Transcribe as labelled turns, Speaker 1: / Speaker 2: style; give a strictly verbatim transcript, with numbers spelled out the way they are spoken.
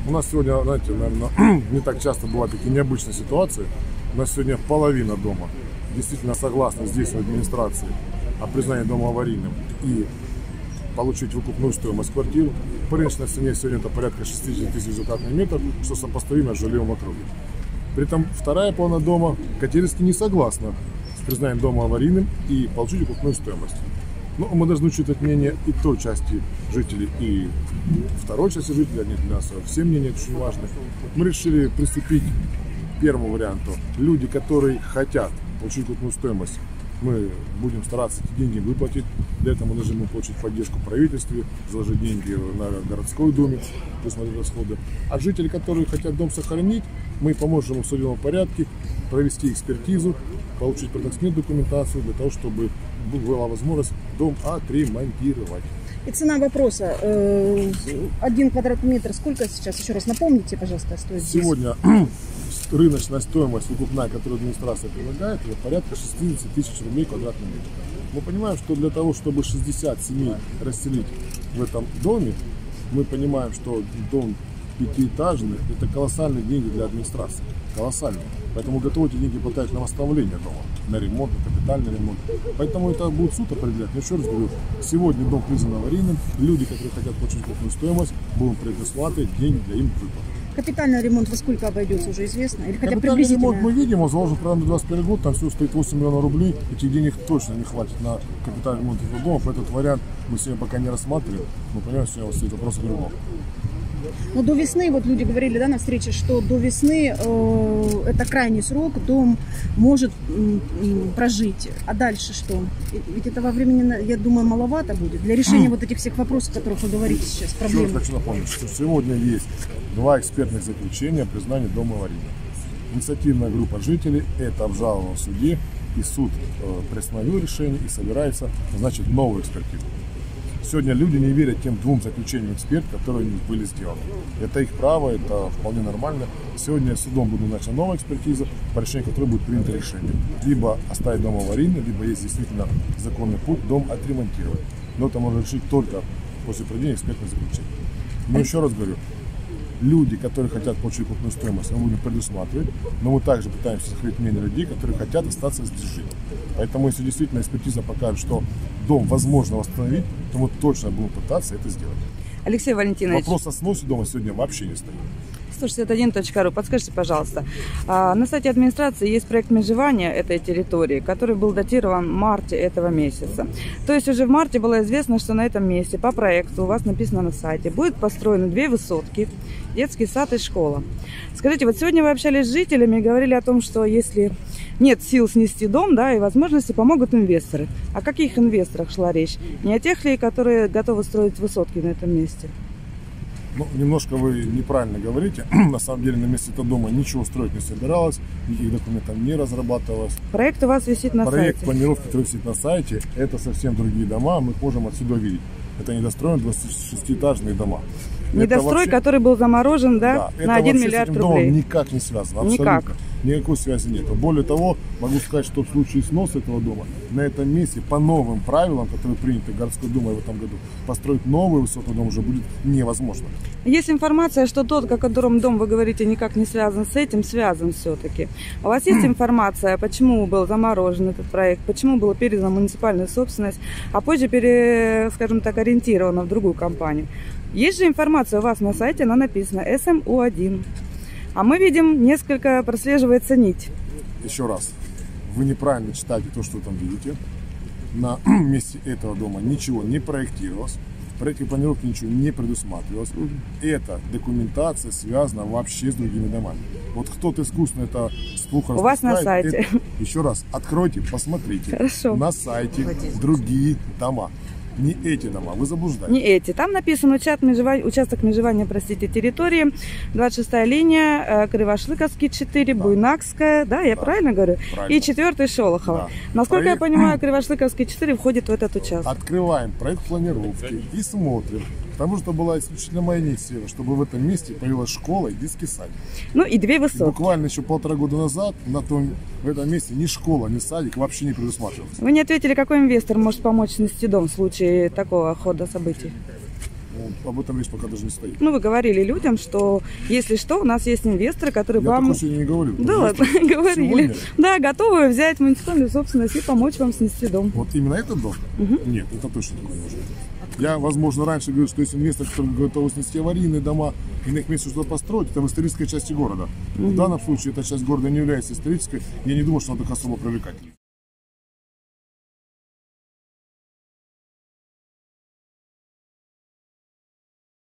Speaker 1: У нас сегодня, знаете, наверное, не так часто бывают такие необычные ситуации. У нас сегодня половина дома действительно согласна здесь в администрации о признании дома аварийным и получить выкупную стоимость квартиры. По рыночной цене сегодня это порядка шестьдесят тысяч за квадратный метр, что сопоставимо с жильем в округе. При этом вторая половина дома категорически не согласна с признанием дома аварийным и получить выкупную стоимость. Но мы должны учитывать мнение и той части жителей, и второй части жителей, они для нас все мнения очень важны. Мы решили приступить к первому варианту. Люди, которые хотят получить выкупную стоимость, мы будем стараться эти деньги выплатить. Для этого мы должны получить поддержку в правительстве, заложить деньги на городской думе, посмотреть расходы. А жители, которые хотят дом сохранить, мы поможем им в судебном порядке провести экспертизу, получить продакционную документацию для того, чтобы была возможность дом отремонтировать.
Speaker 2: И цена вопроса. Один квадратный метр сколько сейчас? Еще раз напомните, пожалуйста, стоит здесь.
Speaker 1: Сегодня рыночная стоимость выкупная, которую администрация предлагает, это порядка шестьдесят тысяч рублей квадратный метр. Мы понимаем, что для того, чтобы шестьдесят семей расселить в этом доме, мы понимаем, что дом пятиэтажный – это колоссальные деньги для администрации. Колоссальные. Поэтому готовы эти деньги потратить на восстановление дома, на ремонт, на капитальный ремонт. Поэтому это будет суд определять. Но еще раз говорю, сегодня дом признан аварийным. Люди, которые хотят получить выкупную стоимость, будем предусматривать деньги для им выплаты.
Speaker 2: Капитальный ремонт во сколько обойдется, уже известно? Или хотя
Speaker 1: Капитальный
Speaker 2: приблизительно?
Speaker 1: ремонт мы видим, он заложен программу двадцать первый год, там все стоит восемь миллионов рублей. Этих денег точно не хватит на капитальный ремонт этого дома. По этот вариант мы сегодня пока не рассматриваем. Мы понимаем, что стоит вопрос о другом.
Speaker 2: Но до весны, вот люди говорили, да, на встрече, что до весны э, это крайний срок, дом может э, прожить. А дальше что? Ведь этого времени, я думаю, маловато будет для решения вот этих всех вопросов, о которых вы говорите сейчас, проблем.
Speaker 1: Еще раз хочу напомнить, что сегодня есть два экспертных заключения о признании дома аварийным. Инициативная группа жителей это обжаловала в суде, и суд э, приостановил решение и собирается назначить новую экспертизу. Сегодня люди не верят тем двум заключениям экспертов, которые были сделаны. Это их право, это вполне нормально. Сегодня судом будет назначена новая экспертиза, по решению которой будет принято решение. Либо оставить дом аварийным, либо есть действительно законный путь дом отремонтировать. Но это можно решить только после проведения экспертных заключений. Но еще раз говорю, люди, которые хотят получить выкупную стоимость, мы будем предусматривать, но мы также пытаемся сохранить мнение людей, которые хотят остаться здесь жить. Поэтому, если действительно экспертиза покажет, что дом возможно восстановить, то мы точно будем пытаться это сделать.
Speaker 3: Алексей Валентинович.
Speaker 1: Вопрос о сносе дома сегодня вообще не стоит.
Speaker 3: сто шестьдесят один точка ру. Подскажите, пожалуйста, на сайте администрации есть проект межевания этой территории, который был датирован в марте этого месяца. То есть уже в марте было известно, что на этом месте по проекту, у вас написано на сайте, будет построены две высотки, детский сад и школа. Скажите, вот сегодня вы общались с жителями и говорили о том, что если нет сил снести дом, да, и возможности, помогут инвесторы. О каких инвесторах шла речь? Не о тех ли, которые готовы строить высотки на этом месте?
Speaker 1: Ну, немножко вы неправильно говорите. На самом деле на месте этого дома ничего строить не собиралось, никаких документов не разрабатывалось.
Speaker 3: Проект у вас висит на
Speaker 1: Проект
Speaker 3: сайте.
Speaker 1: Проект планировки, который висит на сайте, это совсем другие дома, мы можем отсюда видеть. Это недостроенные двадцатишестиэтажные дома.
Speaker 3: Недострой, вообще... который был заморожен, да,
Speaker 1: да
Speaker 3: на один миллиард рублей.
Speaker 1: Никак не связано, абсолютно.
Speaker 3: Никак.
Speaker 1: Никакой связи нет. Более того, могу сказать, что в случае сноса этого дома на этом месте по новым правилам, которые приняты городской думой в этом году, построить новый высотный дом уже будет невозможно.
Speaker 3: Есть информация, что тот, о котором дом вы говорите, никак не связан с этим, связан все-таки. У вас есть информация, почему был заморожен этот проект, почему была передана муниципальная собственность, а позже, пере, скажем так, ориентирована в другую компанию? Есть же информация у вас на сайте, она написана эс эм у один. А мы видим, несколько прослеживается нить.
Speaker 1: Еще раз, вы неправильно читаете то, что вы там видите. На месте этого дома ничего не проектировалось. В проекте планировки ничего не предусматривалось. Эта документация связана вообще с другими домами. Вот кто-то искусственно это сплохо
Speaker 3: у вас на сайте.
Speaker 1: Это... Еще раз, откройте, посмотрите.
Speaker 3: Хорошо.
Speaker 1: На сайте другие дома. Не эти дома, вы заблуждаетесь.
Speaker 3: Не эти. Там написано участок межевания, участок межевания, простите, территории, двадцать шестая линия, Кривошлыковский четыре, да. Буйнакская, да, я да. правильно говорю? Правильно. И четвертый Шолохова. Да. Насколько проект... я понимаю, Кривошлыковский четыре входит в этот участок. Открываем
Speaker 1: проект планировки и смотрим. Потому что была исключительно моя инициатива, чтобы в этом месте появилась школа и детский садик.
Speaker 3: Ну и две высотки.
Speaker 1: Буквально еще полтора года назад на том, в этом месте ни школа, ни садик вообще не предусматривался.
Speaker 3: Вы не ответили, какой инвестор может помочь снести дом в случае такого хода событий?
Speaker 1: Ну, об этом речь пока даже не стоит.
Speaker 3: Ну, вы говорили людям, что если что, у нас есть инвесторы, которые
Speaker 1: Я
Speaker 3: вам...
Speaker 1: такого сегодня не говорил.
Speaker 3: Да ладно, говорили.
Speaker 1: Сегодня?
Speaker 3: Да, готовы взять муниципальную собственность и помочь вам снести дом.
Speaker 1: Вот именно этот дом? Нет, это точно такое не может быть. Я, возможно, раньше говорил, что есть инвестор, который готов снести аварийные дома, и на их месте что-то построить, это в исторической части города. В данном случае эта часть города не является исторической, я не думаю, что она так особо привлекательна.